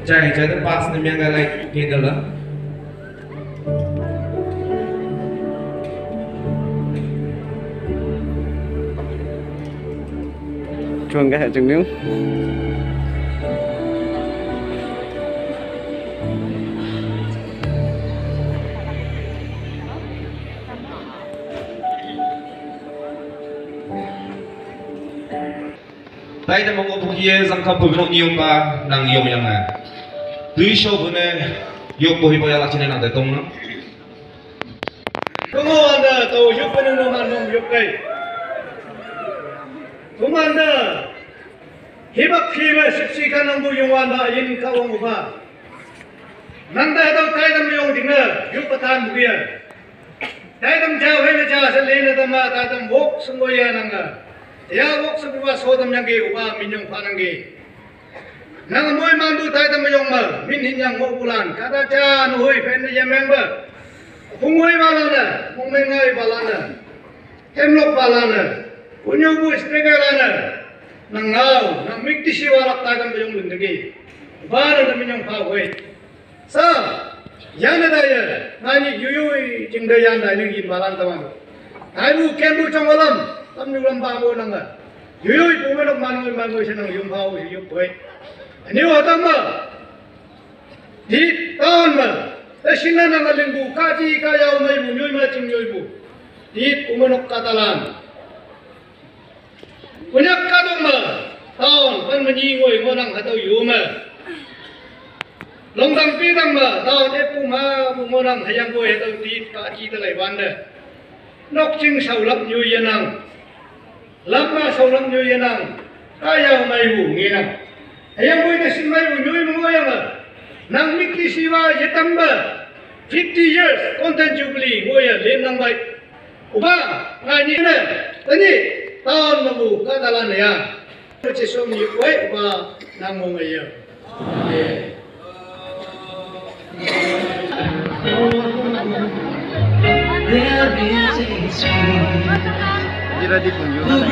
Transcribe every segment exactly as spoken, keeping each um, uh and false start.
Cai, cai tu pas ni yang galai kita lah. Chuông cái hệ chừng níu. Tay ta mong bukti sang kampu binok nium ba nang yom yang na. Tui show bune yom bohi boya la chine nang ta tong na. Kungo anda tau yuk bune no man mong yuk kai. Kungo anda hibak hiba siksi kan nang bu yung anda yin ka wong ba. Nang ta tau tay dam yong ding na yuk patan bu ya. Tay dam jaw he na ja sa le na dam ta dam wok sungoya nang ga. Ya wok sebuah sodam yang ke ubah minyong panang ke. Nang moy mandu tay tam yong mal min hin yang mo bulan kata cha nuhoi pen ya member. Pungoy balana, mungmengai balana. Hemlok balana. Punyo bu istrega lana. Nang ngau, nang mikti siwalak tay tam yong lindagi. Ubah na minyong pawoi. Sa yana daya nani yuyui jingdayan dai ning balan tamang. Tay bu kembu chongolam. Tam yung lamba mo nang nga. Yuyoy pumanok manoy manoy siya ng yung hao yung boy. Ano yung hatang ma? Di taon ma. Tasin na nang alingbu. Kaji kayaw may mo. Yoy ma ching yoy mo. Di pumanok katalan. Punyak katong ma. Taon. Pan maningoy mo nang hataw yung ma. Longtang pitang ma. Taon e puma mo nang hayang boy hataw di kaji talay banda. Nok ching saulap nyo yanang. Lama saulam nyo yanang kaya mayu nginang ayang boy nasin mayu nyoy mo yang nang mikti siwa yetamba fifty years content jubilee ngoya len nang bay uba ngani na tani taon mabu kadalan ya prosesom ni koy uba nang mo ngayo Tidak dikunjungi.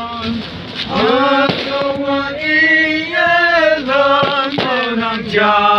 Jalan, aku ingin jalan menanjak.